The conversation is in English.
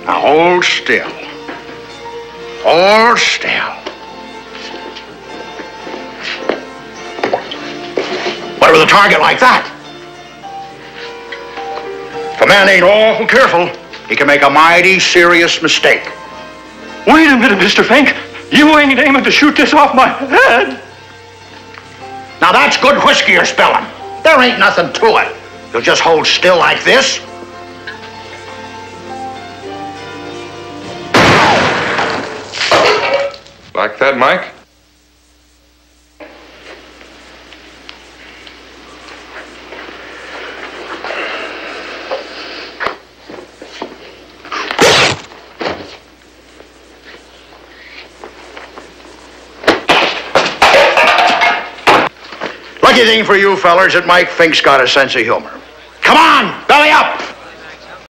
Now hold still. Hold still. But with a target like that, if a man ain't awful careful, he can make a mighty serious mistake. Wait a minute, Mr. Fink. You ain't aiming to shoot this off my head. Now that's good whiskey you're spilling. There ain't nothing to it. You'll just hold still like this. Like that, Mike? Lucky thing for you fellers that Mike Fink's got a sense of humor. Come on, belly up!